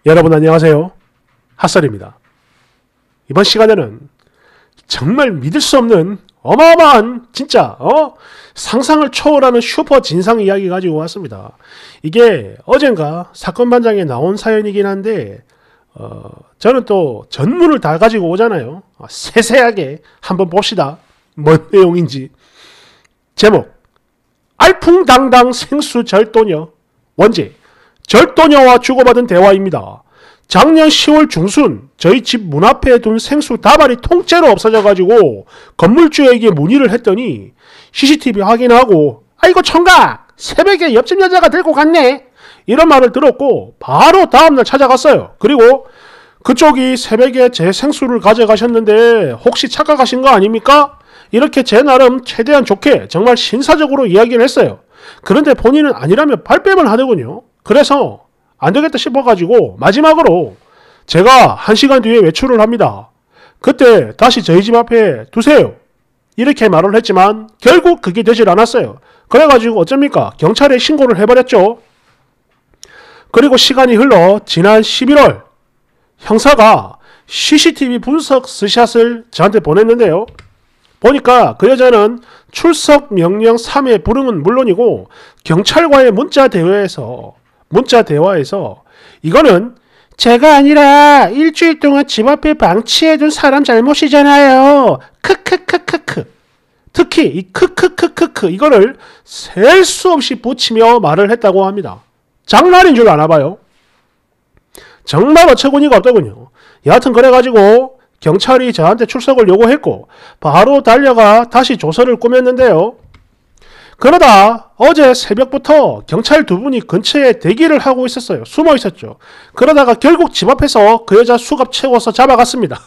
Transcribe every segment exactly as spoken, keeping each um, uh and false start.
여러분 안녕하세요. 핫설입니다. 이번 시간에는 정말 믿을 수 없는 어마어마한 진짜 어 상상을 초월하는 슈퍼 진상 이야기 가지고 왔습니다. 이게 어젠가 사건 반장에 나온 사연이긴 한데 어, 저는 또 전문을 다 가지고 오잖아요. 세세하게 한번 봅시다. 뭔 내용인지. 제목 알풍당당 생수 절도녀. 원제 절도녀와 주고받은 대화입니다. 작년 시월 중순 저희 집 문 앞에 둔 생수 다발이 통째로 없어져가지고 건물주에게 문의를 했더니 씨씨티비 확인하고 아이고 청각 새벽에 옆집 여자가 들고 갔네 이런 말을 들었고 바로 다음날 찾아갔어요. 그리고 그쪽이 새벽에 제 생수를 가져가셨는데 혹시 착각하신 거 아닙니까? 이렇게 제 나름 최대한 좋게 정말 신사적으로 이야기를 했어요. 그런데 본인은 아니라면 발뺌을 하더군요. 그래서 안되겠다 싶어가지고 마지막으로 제가 한 시간 뒤에 외출을 합니다. 그때 다시 저희 집 앞에 두세요 이렇게 말을 했지만 결국 그게 되질 않았어요. 그래가지고 어쩝니까? 경찰에 신고를 해버렸죠. 그리고 시간이 흘러 지난 십일월 형사가 씨씨티비 분석 스샷을 저한테 보냈는데요. 보니까 그 여자는 출석 명령 삼 회 불응은 물론이고 경찰과의 문자 대화에서 문자 대화에서 이거는 제가 아니라 일주일 동안 집 앞에 방치해둔 사람 잘못이잖아요. 크크크크크. 특히 이 크크크크크 이거를 셀 수 없이 붙이며 말을 했다고 합니다. 장난인 줄 아나봐요. 정말 어처구니가 없더군요. 여하튼 그래가지고 경찰이 저한테 출석을 요구했고 바로 달려가 다시 조서를 꾸몄는데요. 그러다 어제 새벽부터 경찰 두 분이 근처에 대기를 하고 있었어요. 숨어 있었죠. 그러다가 결국 집 앞에서 그 여자 수갑 채워서 잡아갔습니다.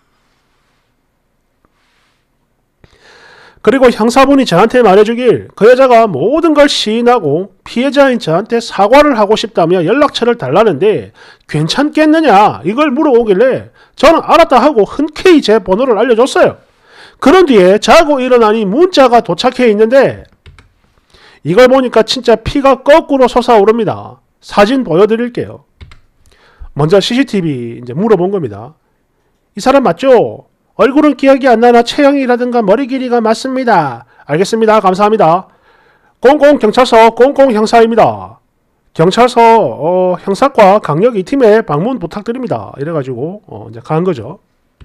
그리고 형사분이 저한테 말해주길 그 여자가 모든 걸 시인하고 피해자인 저한테 사과를 하고 싶다며 연락처를 달라는데 괜찮겠느냐 이걸 물어오길래 저는 알았다 하고 흔쾌히 제 번호를 알려줬어요. 그런 뒤에 자고 일어나니 문자가 도착해 있는데 이걸 보니까 진짜 피가 거꾸로 솟아오릅니다. 사진 보여드릴게요. 먼저 씨씨티비 이제 물어본 겁니다. 이 사람 맞죠? 얼굴은 기억이 안 나나 체형이라든가 머리 길이가 맞습니다. 알겠습니다. 감사합니다. 공공 경찰서 공공 형사입니다. 경찰서 어, 형사과 강력 이 팀에 방문 부탁드립니다. 이래가지고 어, 이제 간 거죠.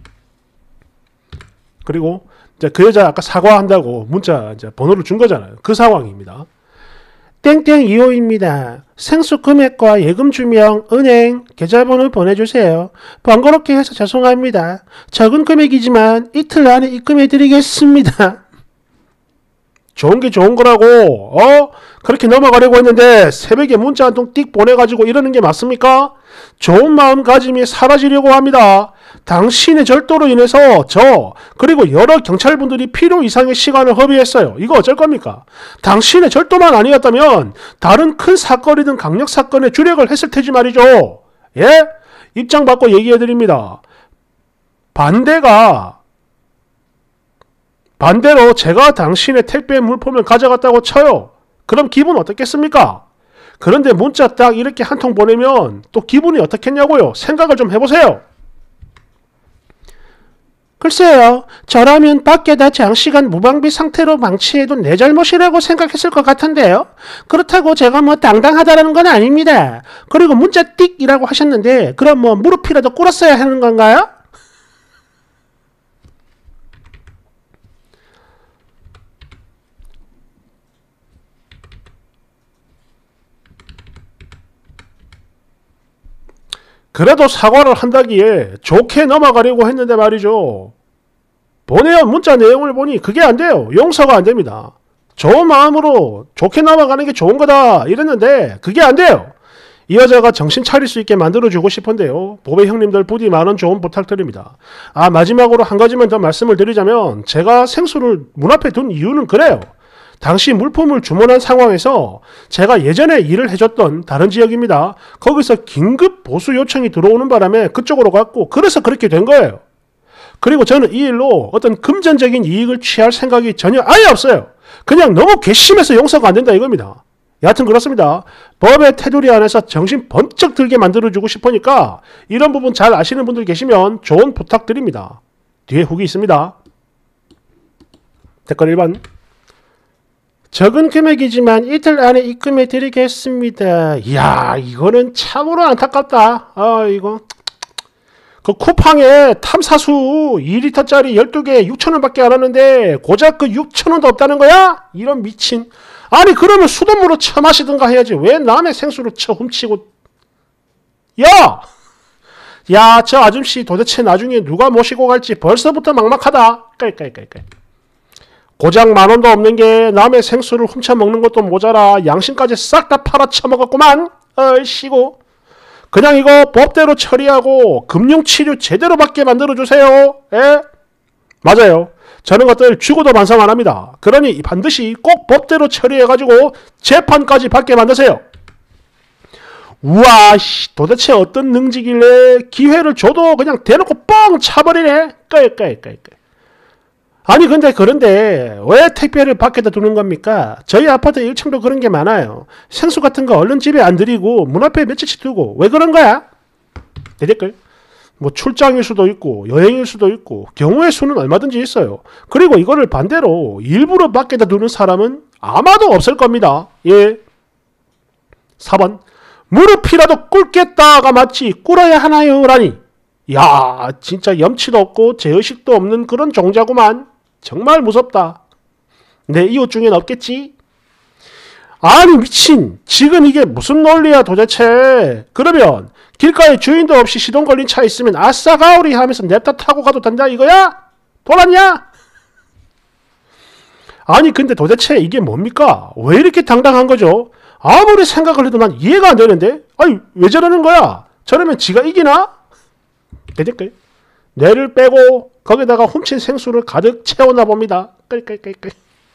그리고 이제 그 여자 아까 사과한다고 문자 이제 번호를 준 거잖아요. 그 상황입니다. 땡땡 이호입니다. 생수 금액과 예금 주명, 은행, 계좌번호 보내주세요. 번거롭게 해서 죄송합니다. 적은 금액이지만 이틀 안에 입금해드리겠습니다. 좋은 게 좋은 거라고 어? 그렇게 넘어가려고 했는데 새벽에 문자 한 통 띡 보내가지고 이러는 게 맞습니까? 좋은 마음가짐이 사라지려고 합니다. 당신의 절도로 인해서 저 그리고 여러 경찰분들이 필요 이상의 시간을 허비했어요. 이거 어쩔 겁니까? 당신의 절도만 아니었다면 다른 큰 사건이든 강력사건에 주력을 했을 테지 말이죠. 예? 입장 바꿔 얘기해드립니다. 반대가 반대로 제가 당신의 택배 물품을 가져갔다고 쳐요. 그럼 기분 어떻겠습니까? 그런데 문자 딱 이렇게 한 통 보내면 또 기분이 어떻겠냐고요. 생각을 좀 해보세요. 글쎄요. 저라면 밖에다 장시간 무방비 상태로 방치해둔 내 잘못이라고 생각했을 것 같은데요. 그렇다고 제가 뭐 당당하다라는 건 아닙니다. 그리고 문자 띡이라고 하셨는데 그럼 뭐 무릎이라도 꿇었어야 하는 건가요? 그래도 사과를 한다기에 좋게 넘어가려고 했는데 말이죠. 보내온 문자 내용을 보니 그게 안 돼요. 용서가 안 됩니다. 좋은 마음으로 좋게 넘어가는 게 좋은 거다 이랬는데 그게 안 돼요. 이 여자가 정신 차릴 수 있게 만들어주고 싶은데요. 보배 형님들 부디 많은 조언 부탁드립니다. 아 마지막으로 한 가지만 더 말씀을 드리자면 제가 생수를 문 앞에 둔 이유는 그래요. 당시 물품을 주문한 상황에서 제가 예전에 일을 해줬던 다른 지역입니다. 거기서 긴급 보수 요청이 들어오는 바람에 그쪽으로 갔고 그래서 그렇게 된 거예요. 그리고 저는 이 일로 어떤 금전적인 이익을 취할 생각이 전혀 아예 없어요. 그냥 너무 괘씸해서 용서가 안 된다 이겁니다. 여하튼 그렇습니다. 법의 테두리 안에서 정신 번쩍 들게 만들어주고 싶으니까 이런 부분 잘 아시는 분들 계시면 조언 부탁드립니다. 뒤에 후기 있습니다. 댓글 일 번. 적은 금액이지만 이틀 안에 입금해 드리겠습니다. 이야, 이거는 참으로 안타깝다. 아, 이거. 그 쿠팡에 탐사수 이 리터짜리 열두 개 육천 원밖에 안 하는데 고작 그 육천 원도 없다는 거야? 이런 미친. 아니, 그러면 수돗물로 처마시든가 해야지. 왜 남의 생수를 처 훔치고. 야! 야, 저 아줌씨 도대체 나중에 누가 모시고 갈지 벌써부터 막막하다. 깔깔깔깔. 고작 만 원도 없는 게 남의 생수를 훔쳐 먹는 것도 모자라 양심까지 싹 다 팔아쳐먹었구만. 얼씨고. 그냥 이거 법대로 처리하고 금융치료 제대로 받게 만들어주세요. 예? 맞아요. 저는 것들 죽어도 반성 안 합니다. 그러니 반드시 꼭 법대로 처리해가지고 재판까지 받게 만드세요. 우와, 씨, 도대체 어떤 능지길래 기회를 줘도 그냥 대놓고 뻥 차버리네. 깔깔깔깔. 아니 근데 그런데 왜 택배를 밖에다 두는 겁니까? 저희 아파트 일 층도 그런 게 많아요. 생수 같은 거 얼른 집에 안 들이고 문 앞에 며칠씩 두고 왜 그런 거야? 대댓글. 뭐 출장일 수도 있고 여행일 수도 있고 경우의 수는 얼마든지 있어요. 그리고 이거를 반대로 일부러 밖에다 두는 사람은 아마도 없을 겁니다. 예. 사 번. 무릎이라도 꿇겠다가 맞지 꿇어야 하나요? 라니. 야, 진짜 염치도 없고 제의식도 없는 그런 종자구만. 정말 무섭다. 내 이웃 중엔 없겠지? 아니 미친. 지금 이게 무슨 논리야 도대체. 그러면 길가에 주인도 없이 시동 걸린 차 있으면 아싸가오리 하면서 냅다 타고 가도 된다 이거야? 돌았냐? 아니 근데 도대체 이게 뭡니까? 왜 이렇게 당당한 거죠? 아무리 생각을 해도 난 이해가 안 되는데? 아니 왜 저러는 거야? 저러면 지가 이기나? 대댓글. 뇌를 빼고 거기다가 훔친 생수를 가득 채웠나 봅니다. 끌끌끌끌.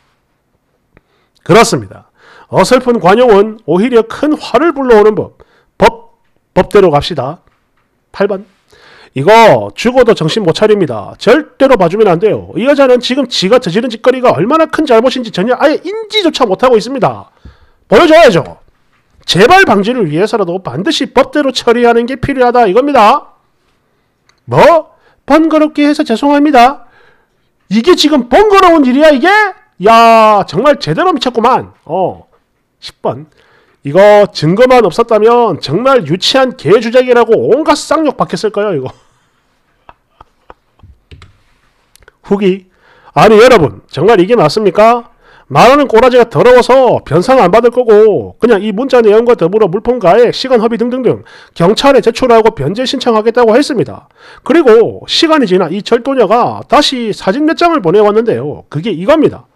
그렇습니다. 어설픈 관용은 오히려 큰 화를 불러오는 법. 법, 법대로 갑시다. 팔 번. 이거 죽어도 정신 못 차립니다. 절대로 봐주면 안 돼요. 이 여자는 지금 지가 저지른 짓거리가 얼마나 큰 잘못인지 전혀 아예 인지조차 못하고 있습니다. 보여줘야죠. 재발 방지를 위해서라도 반드시 법대로 처리하는 게 필요하다 이겁니다. 뭐? 번거롭게 해서 죄송합니다. 이게 지금 번거로운 일이야 이게? 야 정말 제대로 미쳤구만. 어. 십 번. 이거 증거만 없었다면 정말 유치한 개주작이라고 온갖 쌍욕 받겠을 거예요 이거. 후기. 아니 여러분 정말 이게 맞습니까? 말하는 꼬라지가 더러워서 변상 안 받을 거고 그냥 이 문자 내용과 더불어 물품 가액, 시간 허비 등등등 경찰에 제출하고 변제 신청하겠다고 했습니다. 그리고 시간이 지나 이 절도녀가 다시 사진 몇 장을 보내왔는데요. 그게 이겁니다.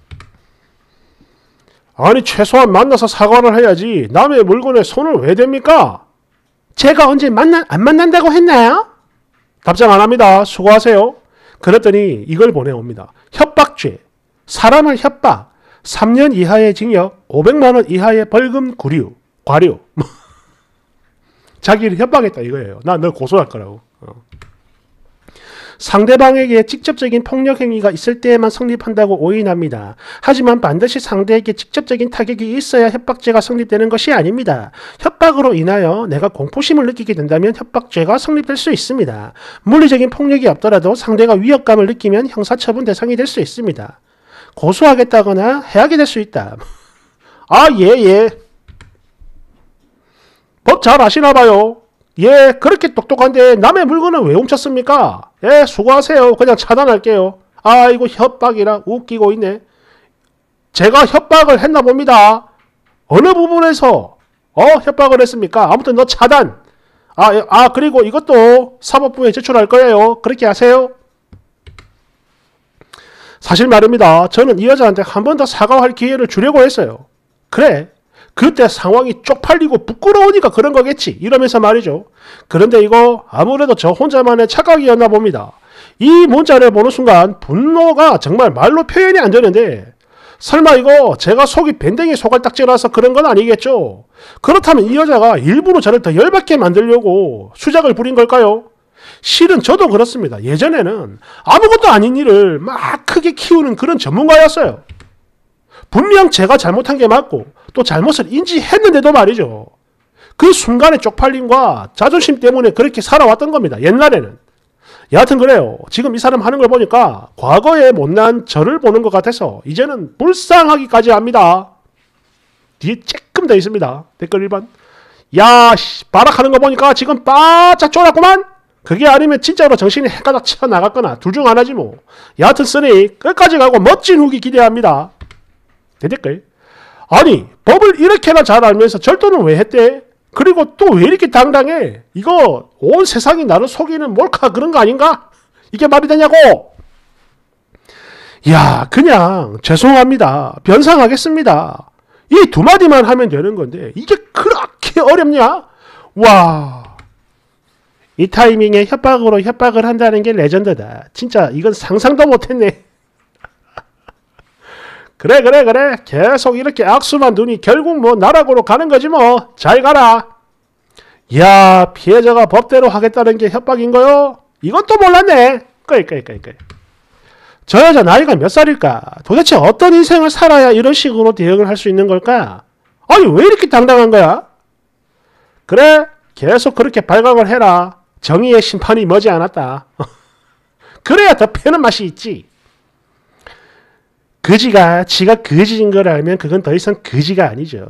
아니 최소한 만나서 사과를 해야지 남의 물건에 손을 왜 댑니까? 제가 언제 만나, 안 만난다고 했나요? 답장 안 합니다. 수고하세요. 그랬더니 이걸 보내옵니다. 협박죄. 사람을 협박, 삼 년 이하의 징역, 오백만 원 이하의 벌금 구류, 과료. 자기를 협박했다 이거예요. 나 널 고소할 거라고. 어. 상대방에게 직접적인 폭력 행위가 있을 때에만 성립한다고 오인합니다. 하지만 반드시 상대에게 직접적인 타격이 있어야 협박죄가 성립되는 것이 아닙니다. 협박으로 인하여 내가 공포심을 느끼게 된다면 협박죄가 성립될 수 있습니다. 물리적인 폭력이 없더라도 상대가 위협감을 느끼면 형사처분 대상이 될 수 있습니다. 고소하겠다거나 해하게 될 수 있다. 아, 예, 예. 법 잘 아시나봐요. 예, 그렇게 똑똑한데 남의 물건을 왜 훔쳤습니까? 예, 수고하세요. 그냥 차단할게요. 아, 이거 협박이라 웃기고 있네. 제가 협박을 했나 봅니다. 어느 부분에서 어 협박을 했습니까? 아무튼 너 차단. 아, 예, 아 그리고 이것도 사법부에 제출할 거예요. 그렇게 하세요. 사실 말입니다. 저는 이 여자한테 한 번 더 사과할 기회를 주려고 했어요. 그래. 그때 상황이 쪽팔리고 부끄러우니까 그런 거겠지. 이러면서 말이죠. 그런데 이거 아무래도 저 혼자만의 착각이었나 봅니다. 이 문자를 보는 순간 분노가 정말 말로 표현이 안 되는데 설마 이거 제가 속이 밴댕이 소갈딱지라서 그런 건 아니겠죠? 그렇다면 이 여자가 일부러 저를 더 열받게 만들려고 수작을 부린 걸까요? 실은 저도 그렇습니다. 예전에는 아무것도 아닌 일을 막 크게 키우는 그런 전문가였어요. 분명 제가 잘못한 게 맞고 또 잘못을 인지했는데도 말이죠. 그 순간의 쪽팔림과 자존심 때문에 그렇게 살아왔던 겁니다. 옛날에는. 여하튼 그래요. 지금 이 사람 하는 걸 보니까 과거에 못난 저를 보는 것 같아서 이제는 불쌍하기까지 합니다. 뒤에 쬐끔 더 있습니다. 댓글 일 번. 야, 씨, 발악하는 거 보니까 지금 바짝 쫄았구만. 그게 아니면 진짜로 정신이 헷가닥 쳐나갔거나 둘 중 하나지 뭐. 여하튼 쓰니 끝까지 가고 멋진 후기 기대합니다. 대댓글. 아니, 법을 이렇게나 잘 알면서 절도는 왜 했대? 그리고 또 왜 이렇게 당당해? 이거 온 세상이 나를 속이는 몰카 그런 거 아닌가? 이게 말이 되냐고? 야, 그냥 죄송합니다. 변상하겠습니다. 이 두 마디만 하면 되는 건데 이게 그렇게 어렵냐? 와, 이 타이밍에 협박으로 협박을 한다는 게 레전드다. 진짜 이건 상상도 못했네. 그래 그래 그래 계속 이렇게 악수만 두니 결국 뭐 나락으로 가는 거지 뭐. 잘 가라. 야, 피해자가 법대로 하겠다는 게 협박인 거요? 이건 또 몰랐네. 끌끌끌끌. 저 여자 나이가 몇 살일까? 도대체 어떤 인생을 살아야 이런 식으로 대응을 할 수 있는 걸까? 아니 왜 이렇게 당당한 거야? 그래 계속 그렇게 발각을 해라. 정의의 심판이 머지 않았다. 그래야 더 패는 맛이 있지. 그지가 지가 그지인 걸 알면 그건 더 이상 그지가 아니죠.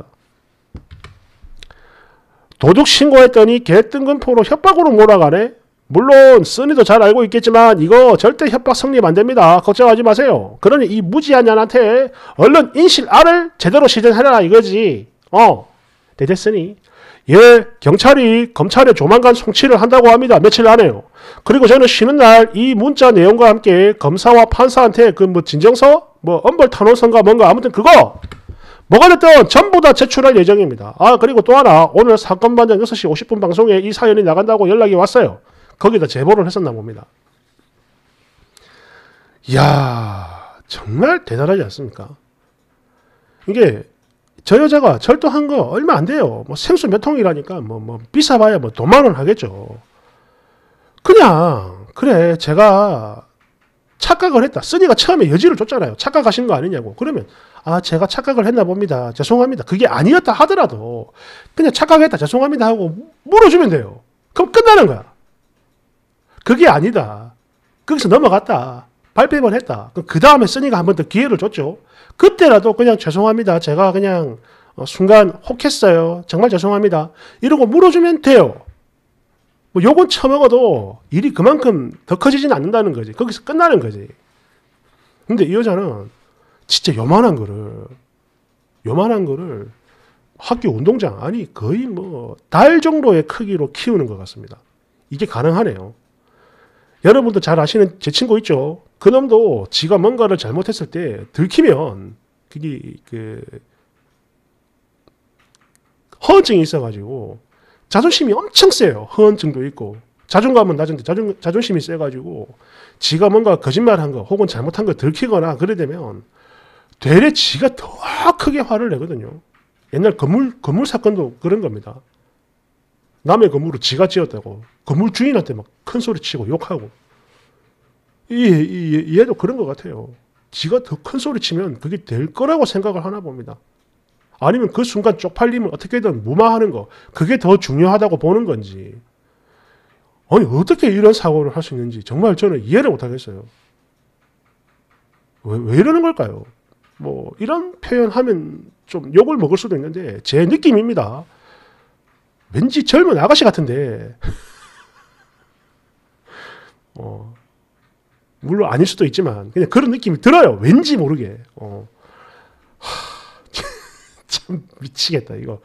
도둑 신고했더니 개뜬금포로 협박으로 몰아가네. 물론 쓰니도 잘 알고 있겠지만 이거 절대 협박 성립 안 됩니다. 걱정하지 마세요. 그러니 이 무지한 년한테 얼른 인실알을 제대로 시전해라 이거지. 어, 대됐으니 예, 경찰이 검찰에 조만간 송치를 한다고 합니다. 며칠 안에요. 그리고 저는 쉬는 날 이 문자 내용과 함께 검사와 판사한테 그 뭐 진정서, 뭐 엄벌 탄원서인가 뭔가 아무튼 그거 뭐가 됐든 전부 다 제출할 예정입니다. 아, 그리고 또 하나 오늘 사건 반장 여섯 시 오십 분 방송에 이 사연이 나간다고 연락이 왔어요. 거기다 제보를 했었나 봅니다. 이야, 정말 대단하지 않습니까? 이게 저 여자가 절도한 거 얼마 안 돼요. 뭐 생수 몇 통이라니까 뭐, 뭐 비싸봐야 뭐 돈 만 원 하겠죠. 그냥 그래 제가 착각을 했다. 쓰니가 처음에 여지를 줬잖아요. 착각하신 거 아니냐고. 그러면 아 제가 착각을 했나 봅니다. 죄송합니다. 그게 아니었다 하더라도 그냥 착각했다 죄송합니다 하고 물어주면 돼요. 그럼 끝나는 거야. 그게 아니다. 거기서 넘어갔다. 발뺌을 했다. 그 다음에 쓰니가 한 번 더 기회를 줬죠. 그때라도 그냥 죄송합니다. 제가 그냥 순간 혹했어요. 정말 죄송합니다. 이러고 물어주면 돼요. 뭐 욕은 처먹어도 일이 그만큼 더 커지진 않는다는 거지. 거기서 끝나는 거지. 근데 이 여자는 진짜 요만한 거를 요만한 거를 학교 운동장 아니 거의 뭐 달 정도의 크기로 키우는 것 같습니다. 이게 가능하네요. 여러분도 잘 아시는 제 친구 있죠. 그놈도 지가 뭔가를 잘못했을 때 들키면 그게 그 허언증이 있어가지고 자존심이 엄청 세요. 허언증도 있고 자존감은 낮은데 자존, 자존심이 세가지고 지가 뭔가 거짓말한 거 혹은 잘못한 거 들키거나 그래 되면 되레 지가 더 크게 화를 내거든요. 옛날 건물 건물 사건도 그런 겁니다. 남의 건물을 지가 지었다고 건물 주인한테 막 큰 소리 치고 욕하고 이, 이, 얘도 그런 것 같아요. 지가 더 큰 소리 치면 그게 될 거라고 생각을 하나 봅니다. 아니면 그 순간 쪽팔림을 어떻게든 무마하는 거 그게 더 중요하다고 보는 건지 아니 어떻게 이런 사고를 할 수 있는지 정말 저는 이해를 못하겠어요. 왜, 왜 이러는 걸까요? 뭐 이런 표현하면 좀 욕을 먹을 수도 있는데 제 느낌입니다. 왠지 젊은 아가씨 같은데 어, 물론 아닐 수도 있지만 그냥 그런 느낌이 들어요. 왠지 모르게. 어. 하, 참 미치겠다 이거.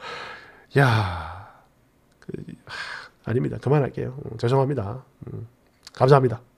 야, 그, 하, 아닙니다. 그만할게요. 음, 죄송합니다. 음, 감사합니다.